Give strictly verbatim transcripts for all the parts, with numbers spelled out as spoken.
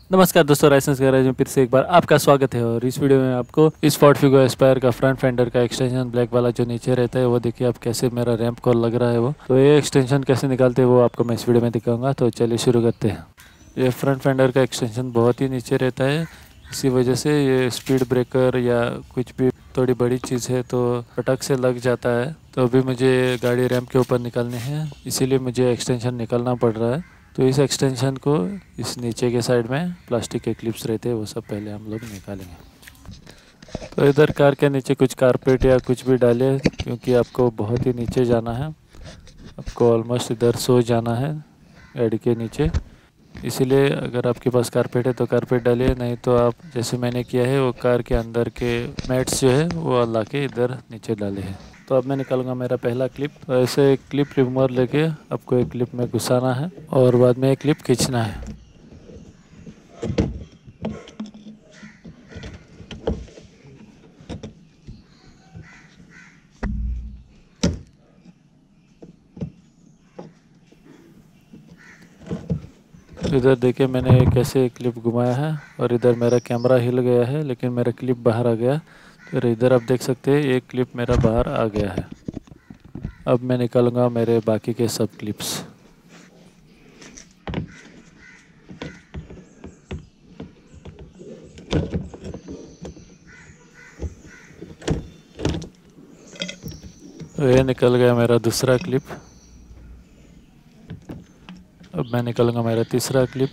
नमस्कार दोस्तों, licence garage में फिर से एक बार आपका स्वागत है। और इस वीडियो में आपको इस फोर्ड फिगो एस्पायर का फ्रंट फेंडर का एक्सटेंशन ब्लैक वाला जो नीचे रहता है वो देखिए आप कैसे मेरा रैंप कॉल लग रहा है वो तो ये एक्सटेंशन कैसे निकालते हैं वो आपको मैं इस वीडियो में दिखाऊंगा। तो चलिए शुरू करते हैं। ये फ्रंट फेंडर का एक्सटेंशन बहुत ही नीचे रहता है, इसी वजह से ये स्पीड ब्रेकर या कुछ भी थोड़ी बड़ी चीज़ है तो फटक से लग जाता है। तो अभी मुझे गाड़ी रैंप के ऊपर निकालनी है, इसीलिए मुझे एक्सटेंशन निकालना पड़ रहा है। तो इस एक्सटेंशन को इस नीचे के साइड में प्लास्टिक के क्लिप्स रहते हैं वो सब पहले हम लोग निकालेंगे। तो इधर कार के नीचे कुछ कारपेट या कुछ भी डाले, क्योंकि आपको बहुत ही नीचे जाना है, आपको ऑलमोस्ट इधर सो जाना है गाड़ी के नीचे। इसीलिए अगर आपके पास कारपेट है तो कारपेट डालिए, नहीं तो आप जैसे मैंने किया है वो कार के अंदर के मैट्स जो है वो ला के इधर नीचे डाले हैं। तो अब मैं निकालूंगा मेरा पहला क्लिप। तो ऐसे एक क्लिप रिमूवर लेके आपको एक क्लिप में घुसाना है और बाद में एक क्लिप खींचना है। तो इधर देखिए मैंने कैसे क्लिप घुमाया है और इधर मेरा कैमरा हिल गया है लेकिन मेरा क्लिप बाहर आ गया। फिर इधर आप देख सकते हैं एक क्लिप मेरा बाहर आ गया है। अब मैं निकालूंगा मेरे बाकी के सब क्लिप्स। तो ये निकल गया मेरा दूसरा क्लिप। अब मैं निकालूंगा मेरा तीसरा क्लिप।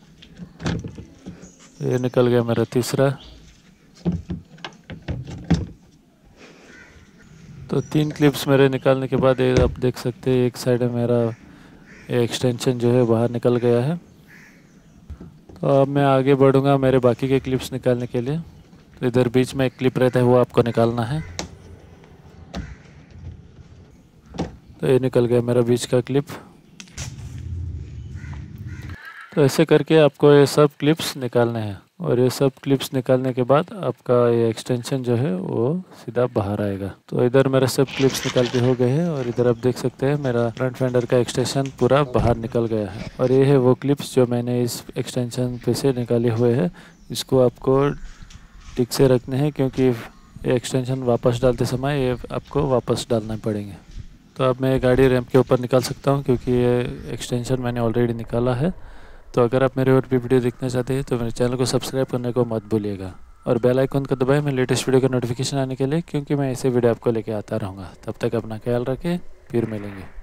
ये निकल गया मेरा तीसरा। तो तीन क्लिप्स मेरे निकालने के बाद ये आप देख सकते हैं एक साइड में मेरा एक्सटेंशन जो है बाहर निकल गया है। तो अब मैं आगे बढ़ूंगा मेरे बाकी के क्लिप्स निकालने के लिए। तो इधर बीच में एक क्लिप रहता है वो आपको निकालना है। तो ये निकल गया मेरा बीच का क्लिप। तो ऐसे करके आपको ये सब क्लिप्स निकालने हैं और ये सब क्लिप्स निकालने के बाद आपका ये एक्सटेंशन जो है वो सीधा बाहर आएगा। तो इधर मेरा सब क्लिप्स निकाल के हो गए हैं और इधर आप देख सकते हैं मेरा फ्रंट फेंडर का एक्सटेंशन पूरा बाहर निकल गया है। और ये है वो क्लिप्स जो मैंने इस एक्सटेंशन पे से निकाले हुए हैं। इसको आपको ठीक से रखने हैं क्योंकि ये एक्सटेंशन वापस डालते समय ये आपको वापस डालना पड़ेंगे। तो अब मैं गाड़ी रैंप के ऊपर निकाल सकता हूँ क्योंकि ये एक्सटेंशन मैंने ऑलरेडी निकाला है। तो अगर आप मेरे और भी वीडियो देखना चाहते हैं तो मेरे चैनल को सब्सक्राइब करने को मत भूलिएगा और बेल आइकन को दबाएं मैं लेटेस्ट वीडियो का नोटिफिकेशन आने के लिए, क्योंकि मैं ऐसे वीडियो आपको लेके आता रहूँगा। तब तक अपना ख्याल रखें, फिर मिलेंगे।